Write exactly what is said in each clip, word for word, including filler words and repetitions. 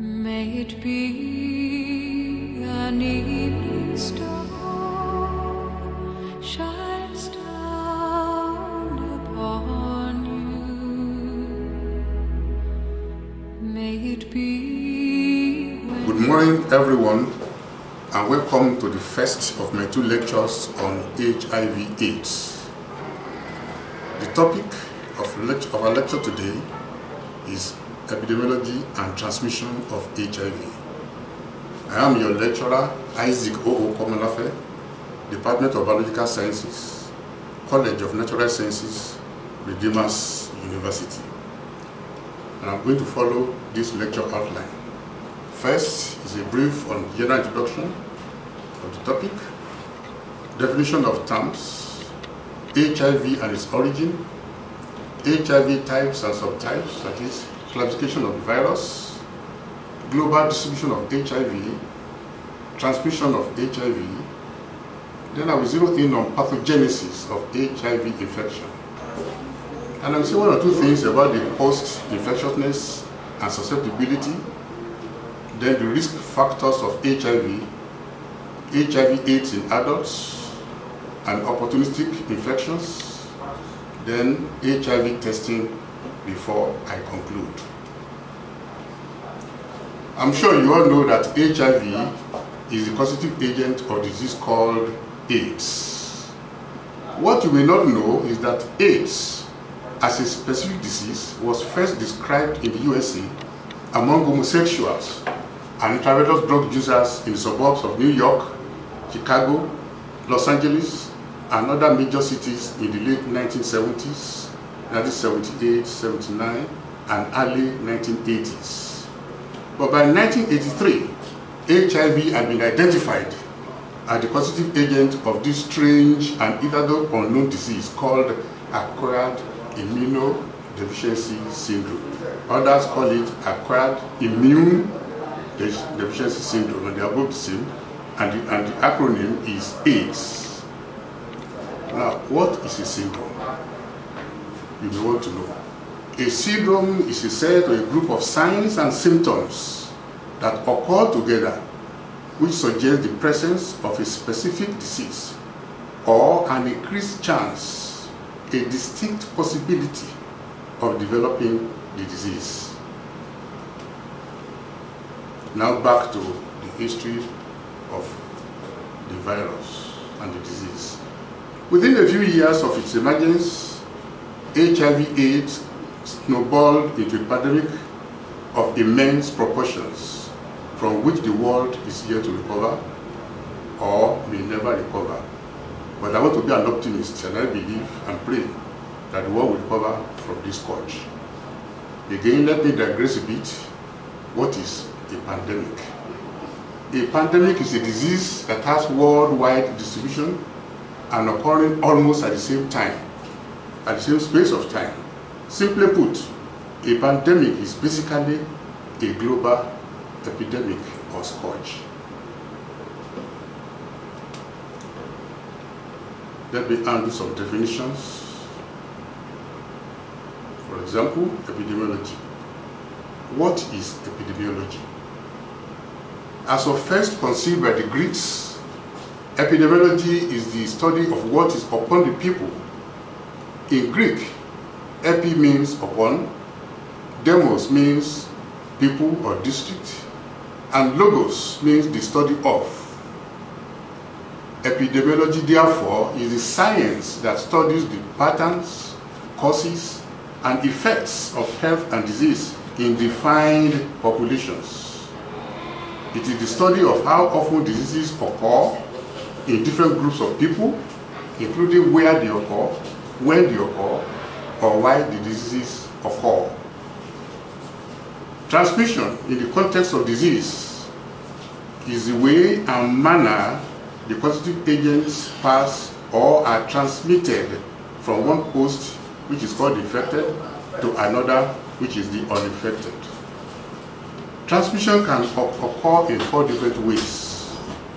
May it be an evening star shines down upon you. May it be. Good morning, everyone, and welcome to the first of my two lectures on H I V AIDS. The topic of, of our lecture today is Epidemiology and Transmission of H I V. I am your lecturer, Isaac O O Komolafe, Department of Biological Sciences, College of Natural Sciences, Redeemers University. And I'm going to follow this lecture outline. First is a brief on general introduction of the topic, definition of terms, H I V and its origin, H I V types and subtypes, that is, classification of the virus, global distribution of H I V, transmission of H I V. Then I will zero in on pathogenesis of H I V infection. And I will say one or two things about the post-infectiousness and susceptibility, then the risk factors of H I V, H I V AIDS in adults, and opportunistic infections, then H I V testing before I conclude. I'm sure you all know that H I V is the causative agent of disease called AIDS. What you may not know is that AIDS as a specific disease was first described in the U S A among homosexuals and intravenous drug users in the suburbs of New York, Chicago, Los Angeles, and other major cities in the late nineteen seventies, nineteen seventy-eight, seventy-nine, and early nineteen eighties. But by nineteen eighty-three, H I V had been identified as the causative agent of this strange and hitherto unknown disease called acquired immunodeficiency syndrome. Others call it acquired immune deficiency syndrome, and they are both the same, and the, and the acronym is AIDS. Now, what is a syndrome? You may want to know. A syndrome is a set or a group of signs and symptoms that occur together which suggest the presence of a specific disease or an increased chance, a distinct possibility of developing the disease. Now back to the history of the virus and the disease. Within a few years of its emergence, H I V AIDS snowballed into a pandemic of immense proportions from which the world is yet to recover or may never recover. But I want to be an optimist, and I believe and pray that the world will recover from this scourge. Again, let me digress a bit. What is a pandemic? A pandemic is a disease that has worldwide distribution and occurring almost at the same time, at the same space of time. Simply put, a pandemic is basically a global epidemic or scourge. Let me undo some definitions. For example, epidemiology. What is epidemiology? As of first conceived by the Greeks, epidemiology is the study of what is upon the people. In Greek, epi means upon, demos means people or district, and logos means the study of. Epidemiology, therefore, is the science that studies the patterns, causes, and effects of health and disease in defined populations. It is the study of how often diseases occur in different groups of people, including where they occur, when they occur, or why the diseases occur. Transmission in the context of disease is the way and manner the causative agents pass or are transmitted from one host, which is called infected, to another, which is the uninfected. Transmission can occur in four different ways.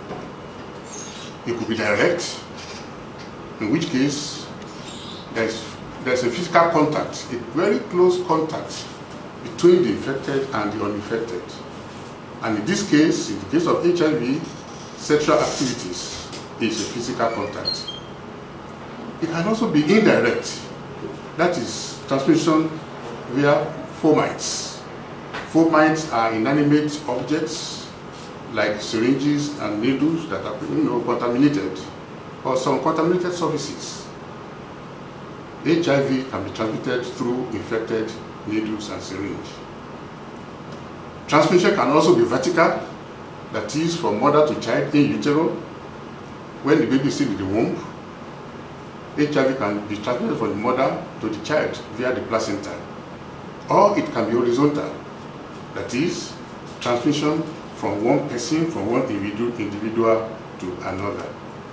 It could be direct, in which case there's, there's a physical contact, a very close contact between the infected and the uninfected. And in this case, in the case of H I V, sexual activities is a physical contact. It can also be indirect. That is transmission via fomites. Fomites are inanimate objects like syringes and needles that are you know, contaminated, or some contaminated surfaces. H I V can be transmitted through infected needles and syringe. Transmission can also be vertical, that is from mother to child in utero. When the baby is still in the womb, H I V can be transmitted from the mother to the child via the placenta. Or it can be horizontal, that is transmission from one person, from one individual, individual to another.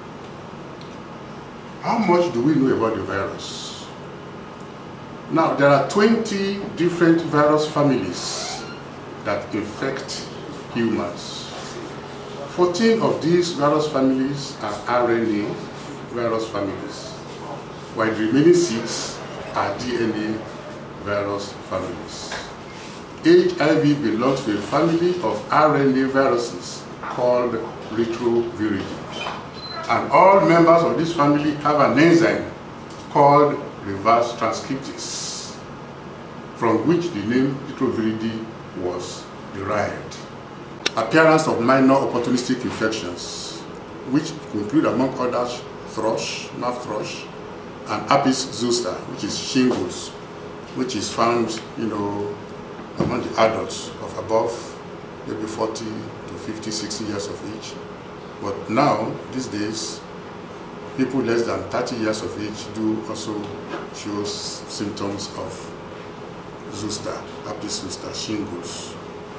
How much do we know about the virus? Now, there are twenty different virus families that infect humans. fourteen of these virus families are R N A virus families, while the remaining six are D N A virus families. H I V belongs to a family of R N A viruses called retroviridae. And all members of this family have an enzyme called reverse transcriptase, from which the name retroviridae was derived. Appearance of minor opportunistic infections, which include among others thrush, nerve thrush, and herpes zoster, which is shingles, which is found, you know, among the adults of above maybe forty to fifty, sixty years of age. But now, these days, people less than thirty years of age do also show symptoms of zoster, herpes zoster, shingles.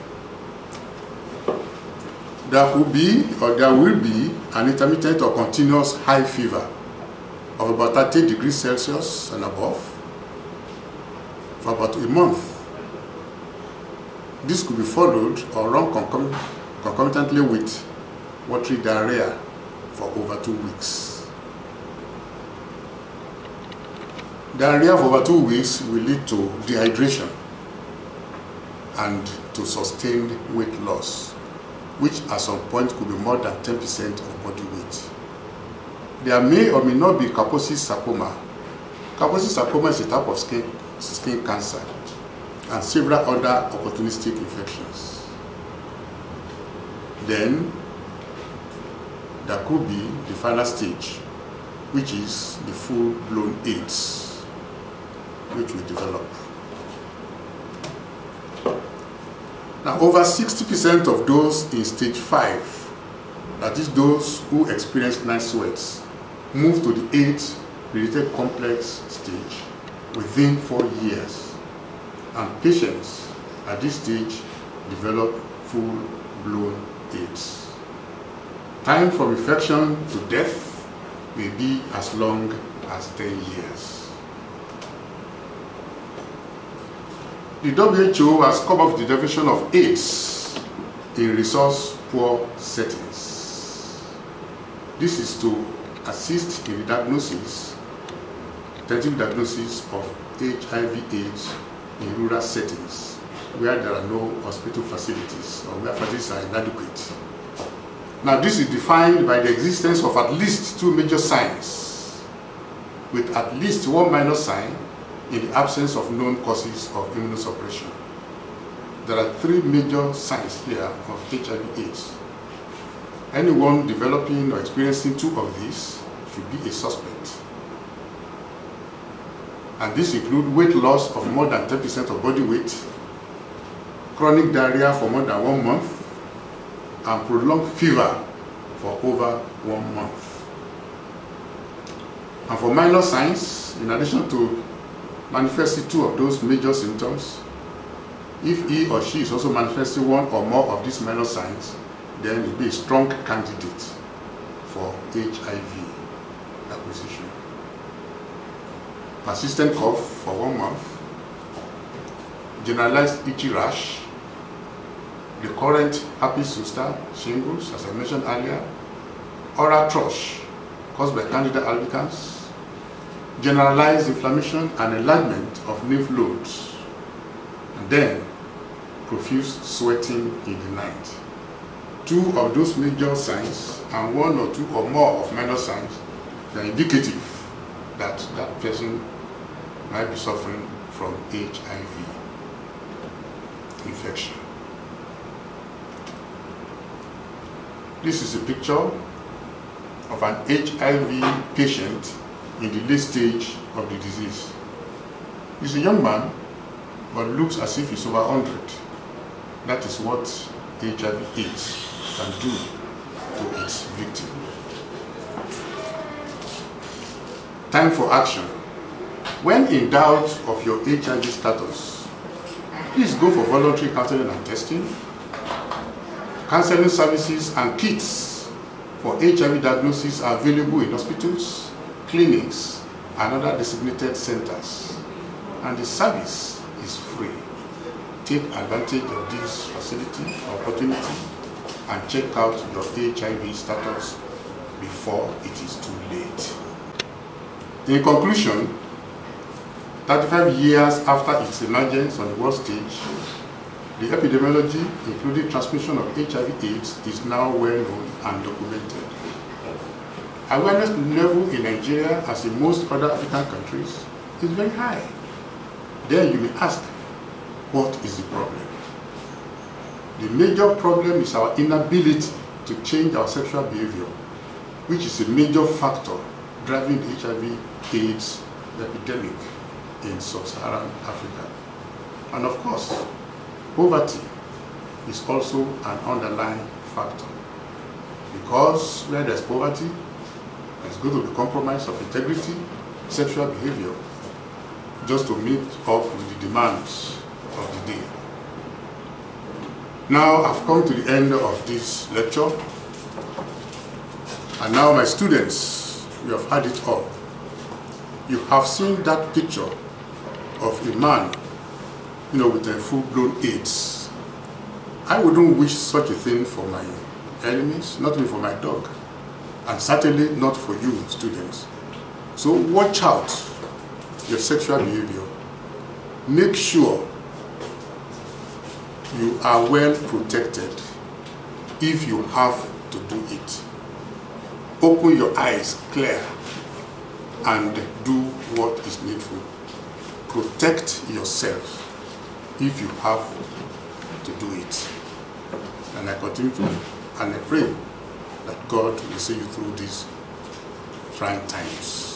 There could be, or there will be, an intermittent or continuous high fever of about thirty degrees Celsius and above for about a month. This could be followed or run concom concomitantly with watery diarrhea for over two weeks. Diarrhea for over two weeks will lead to dehydration and to sustained weight loss, which at some point could be more than ten percent of body weight. There may or may not be Kaposi sarcoma. Kaposi sarcoma is a type of skin, skin cancer, and several other opportunistic infections. Then there could be the final stage, which is the full-blown AIDS, which will develop. Now, over sixty percent of those in stage five, that is those who experience night sweats, move to the AIDS-related complex stage within four years. And patients at this stage develop full-blown AIDS. Time from infection to death may be as long as ten years. The W H O has come up with the definition of AIDS in resource-poor settings. This is to assist in the diagnosis, tentative diagnosis of H I V AIDS in rural settings where there are no hospital facilities or where facilities are inadequate. Now, this is defined by the existence of at least two major signs, with at least one minor sign in the absence of known causes of immunosuppression. There are three major signs here of H I V AIDS. Anyone developing or experiencing two of these should be a suspect. And these include weight loss of more than ten percent of body weight, chronic diarrhea for more than one month, and prolonged fever for over one month. And for minor signs, in addition to manifesting two of those major symptoms, if he or she is also manifesting one or more of these minor signs, then it will be a strong candidate for H I V acquisition. Persistent cough for one month, generalized itchy rash, recurrent herpes zoster, shingles, as I mentioned earlier, oral thrush caused by Candida albicans, generalized inflammation and enlargement of lymph nodes, and then profuse sweating in the night. Two of those major signs and one or two or more of minor signs are indicative that that person might be suffering from H I V infection. This is a picture of an H I V patient in the late stage of the disease. He's a young man, but looks as if he's over one hundred. That is what H I V AIDS can do to its victim. Time for action. When in doubt of your H I V status, please go for voluntary counseling and testing. Counseling services and kits for H I V diagnosis are available in hospitals, clinics, and other designated centers. And the service is free. Take advantage of this facility, opportunity, and check out your H I V status before it is too late. In conclusion, thirty-five years after its emergence on the world stage, the epidemiology, including transmission of H I V AIDS, is now well known and documented. Awareness level in Nigeria, as in most other African countries, is very high. Then you may ask, what is the problem? The major problem is our inability to change our sexual behavior, which is a major factor driving the H I V AIDS epidemic in sub-Saharan Africa. And of course, poverty is also an underlying factor. Because where there's poverty, there's going to be compromise of integrity, sexual behavior, just to meet up with the demands of the day. Now I've come to the end of this lecture, and now my students, you have had it all. You have seen that picture of a man, you know, with a full-blown AIDS. I wouldn't wish such a thing for my enemies, not even for my dog, and certainly not for you, students. So watch out your sexual behavior. Make sure you are well protected if you have to do it. Open your eyes clear and do what is needful. Protect yourself if you have to do it. And I continue to, and I pray that God will see you through these trying times.